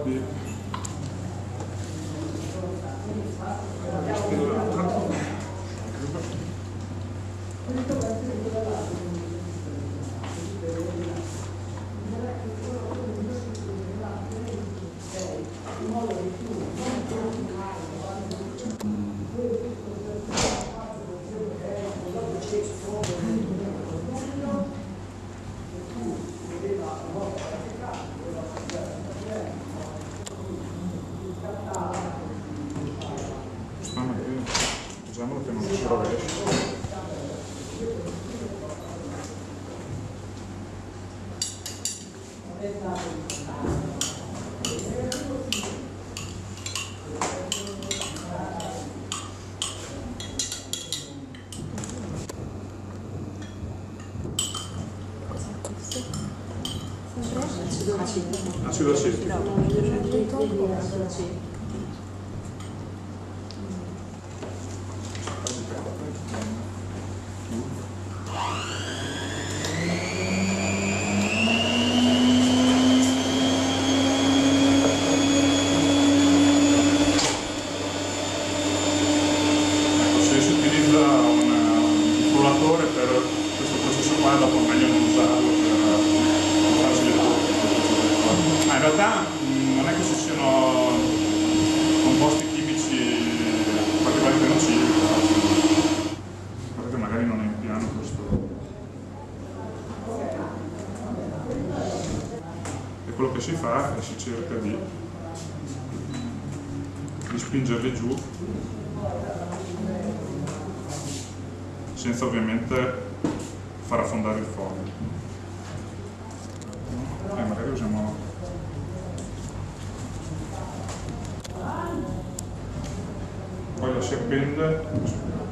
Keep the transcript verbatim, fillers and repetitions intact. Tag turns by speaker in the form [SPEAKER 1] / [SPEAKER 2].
[SPEAKER 1] qui. Usiamolo che non si rovesci. Acido acetico. Per questo processo qua dopo è meglio non usarlo per farsi le cose. Ma in realtà mh, non è che ci siano composti chimici particolarmente nocivi, guardate che magari non è in piano questo. E quello che si fa è si cerca di, di spingerli giù, senza ovviamente far affondare il foglio. E magari usiamo... Poi la si appende.